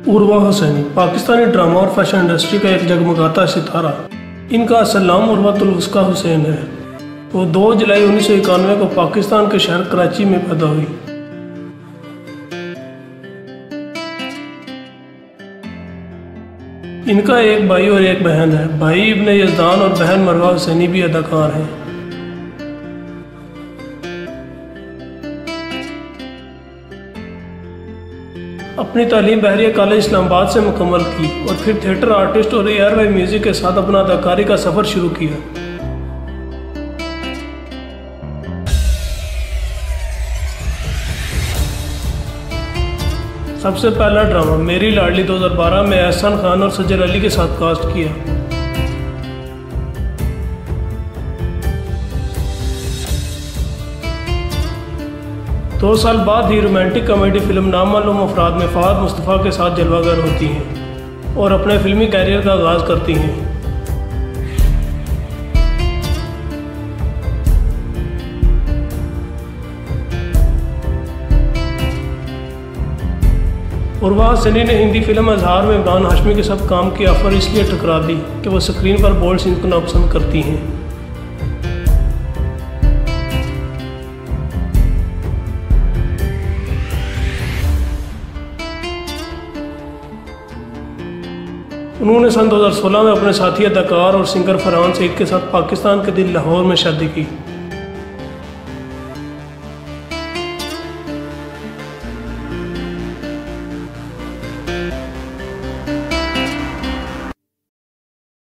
Urwa Hussaini Pakistani drama और fashion industry का एक जगमगाता सितारा। इनका असल नाम उर्वतुल वुस्का हुसैन है। वो 2 जुलाई 1991 को पाकिस्तान के शहर कराची में पैदा हुई। इनका एक भाई और एक बहन है। भाई इब्ने यज़दान और बहन मरवा हुसैनी भी अदाकार हैं। अपनी तालीम बहरिया कॉलेज इस्लामाबाद से मुकम्मल की और फिर थिएटर आर्टिस्ट और एयरवे म्यूज़िक के साथ अपना अदाकारी का सफ़र शुरू किया। सबसे पहला ड्रामा मेरी लाडली 2012 में एहसान खान और सजर अली के साथ कास्ट किया। दो साल बाद ही romantic comedy film Namaloom Afraad में फहद मुस्तफ़ा के साथ जलवागर होती हैं और अपने फिल्मी कैरियर का आगाज़ करती हैं। उर्वा हुसैनी ने हिंदी फिल्म अजहार में इमरान हाशमी के साथ काम की ऑफर इसलिए ठुकरा दी कि वो स्क्रीन पर बोल्ड सीन को नापसंद करती हैं। उन्होंने सन 2016 में अपने साथी अदाकार और सिंगर फरहान सईद के साथ पाकिस्तान के दिल लाहौर में शादी की।